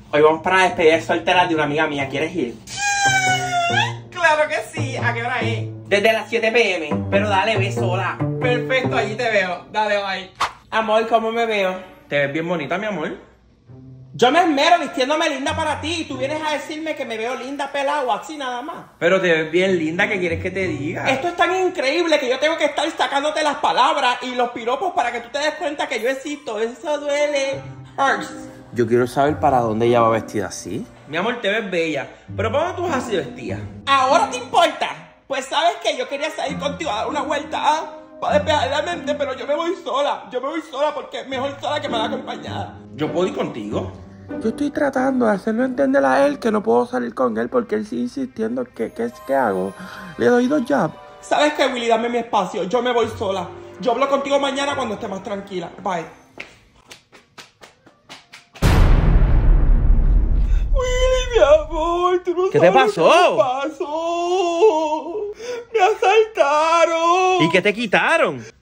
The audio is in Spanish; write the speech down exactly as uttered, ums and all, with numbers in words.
Hoy vamos para la despedida de soltera de una amiga mía. ¿Quieres ir? Claro que sí. ¿A qué hora es? Desde las siete pe eme. Pero dale, ve sola. Perfecto, allí te veo. Dale, bye. Amor, ¿cómo me veo? Te ves bien bonita, mi amor. Yo me esmero vistiéndome linda para ti y tú vienes a decirme que me veo linda, pelada o así nada más. Pero te ves bien linda, ¿qué quieres que te diga? Esto es tan increíble que yo tengo que estar sacándote las palabras y los piropos para que tú te des cuenta que yo existo. Eso duele. Hurts. Yo quiero saber para dónde ella va vestida así. Mi amor, te ves bella. Pero ¿para dónde tú vas así vestida? ¿Ahora te importa? Pues sabes que yo quería salir contigo a dar una vuelta, ¿ah? Para despejar la mente, pero yo me voy sola. Yo me voy sola porque es mejor sola que mal acompañada. ¿Yo puedo ir contigo? Yo estoy tratando de hacerlo entender a él que no puedo salir con él porque él sigue insistiendo. ¿Qué, qué, qué hago? ¿Le doy dos jabs? ¿Sabes qué, Willy? Dame mi espacio. Yo me voy sola. Yo hablo contigo mañana cuando esté más tranquila. Bye. Willy, mi amor, tú no ¿Qué te sabes pasó? lo que pasó. Me asaltaron. ¿Y qué te quitaron?